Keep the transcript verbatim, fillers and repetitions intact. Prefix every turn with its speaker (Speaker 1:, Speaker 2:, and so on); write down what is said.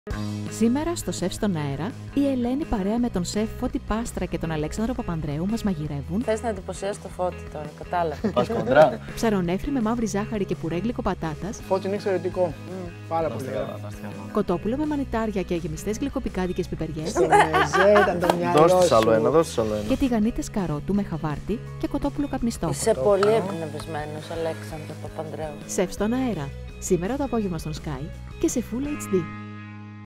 Speaker 1: Σήμερα στο Σεφ στον αέρα, η Ελένη παρέα με τον Σεφ Φώτη Πάστρα και τον Αλέξανδρο Παπανδρέου μας μαγειρεύουν.
Speaker 2: Θες να εντυπωσιάσεις το Φώτη τώρα, κατάλαβα.
Speaker 3: Πας κοντρά.
Speaker 1: Ψαρονέφρι με μαύρη ζάχαρη και πουρέγκλικο πατάτας.
Speaker 4: Φώτη είναι εξαιρετικό. Mm. Πάρα πολύ
Speaker 3: καλά.
Speaker 1: Κοτόπουλο με μανιτάρια και γεμιστές γλυκοπικάντικες πιπεριές.
Speaker 4: Στο μεζέ ήταν το μυαλό σου.
Speaker 3: Δώσ' τους άλλο ένα, δώσ' τους άλλο ένα.
Speaker 1: Και τηγανίτες καρότου με χαβάρτι και κοτόπουλο καπνιστό.
Speaker 2: Είσαι πολύ εμπνευσμένος, Αλέξανδρο Παπανδρέου.
Speaker 1: Σεφ στον αέρα. Σήμερα το απόγευμα στον Sky και σε Full έιτς ντι.